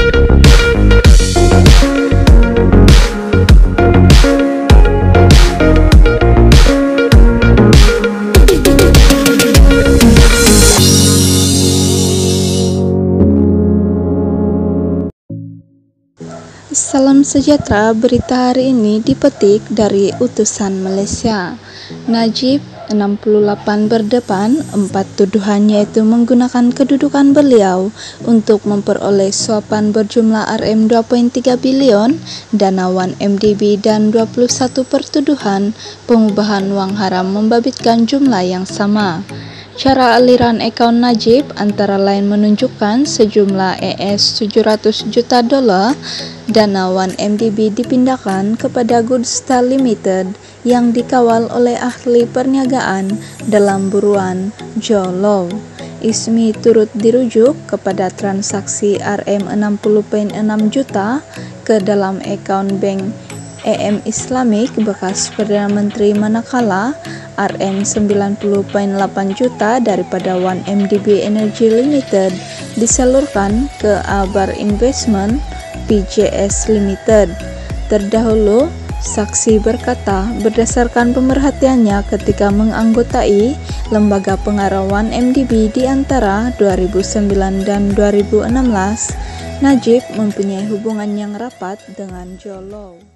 Salam sejahtera, berita hari ini dipetik dari Utusan Malaysia. Najib 68 berdepan, 4 tuduhan yaitu menggunakan kedudukan beliau untuk memperoleh suapan berjumlah RM2.3 bilion, dana 1 MDB dan 21 pertuduhan pengubahan wang haram membabitkan jumlah yang sama. Cara aliran akaun Najib antara lain menunjukkan sejumlah $700 juta, dana 1 MDB dipindahkan kepada Goodstar Limited yang dikawal oleh ahli perniagaan dalam buruan Joe Low. Ismi turut dirujuk kepada transaksi RM60.6 juta ke dalam akaun bank EM Islamic bekas Perdana Menteri manakala RM90.8 juta daripada 1 MDB Energy Limited disalurkan ke Albar Investment PJS Limited. Terdahulu, saksi berkata berdasarkan pemerhatiannya ketika menganggotai lembaga pengarah 1 MDB di antara 2009 dan 2016, Najib mempunyai hubungan yang rapat dengan Joe Low.